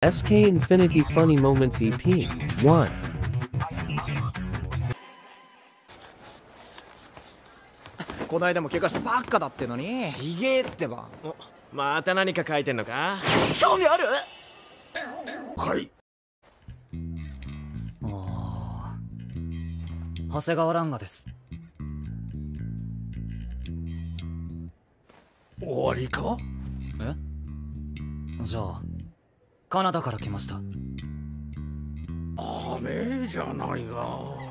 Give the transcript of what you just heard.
SK Infinity Funny Moments EP 1. こないだも怪我したばっかだってのに。 ちげえってば。また何か書いてんのか？ 興味ある？ はい。 長谷川蘭賀です。 終わりか？ え？じゃあカナダから来ました。 雨じゃないが。